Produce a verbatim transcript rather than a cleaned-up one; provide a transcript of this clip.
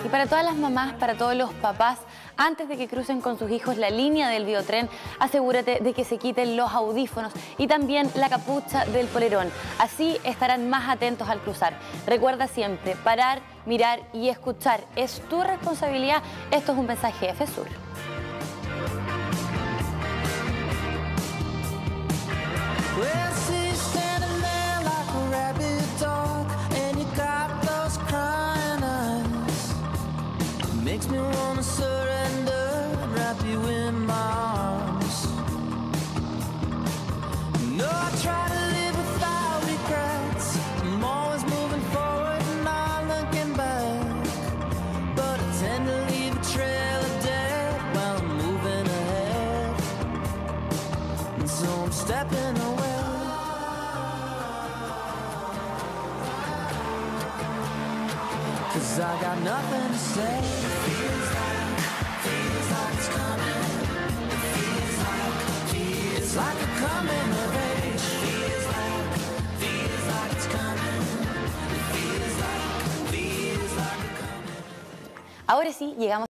Y para todas las mamás, para todos los papás, antes de que crucen con sus hijos la línea del biotren, asegúrate de que se quiten los audífonos y también la capucha del polerón. Así estarán más atentos al cruzar. Recuerda siempre parar, mirar y escuchar. Es tu responsabilidad. Esto es un mensaje de FESUR. Makes me wanna surrender and wrap you in my arms. No, I try to live without regrets. I'm always moving forward and not looking back. But I tend to leave a trail of death while I'm moving ahead. And so I'm stepping away. Cause I got nothing to say. Feels like, feels like it's coming. It feels like, feels like a coming of age. Feels like, feels like it's coming. It feels like, feels like a coming. Ahora sí, llegamos